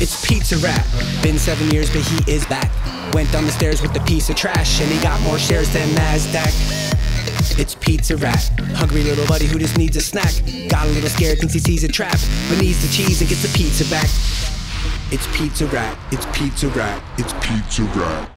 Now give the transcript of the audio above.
It's Pizza Rat. Been 7 years, but he is back. Went down the stairs with a piece of trash, and he got more shares than NASDAQ. It's Pizza Rat, hungry little buddy who just needs a snack. Got a little scared, thinks he sees a trap, but needs the cheese and gets the pizza back. It's Pizza Rat, it's Pizza Rat, it's Pizza Rat.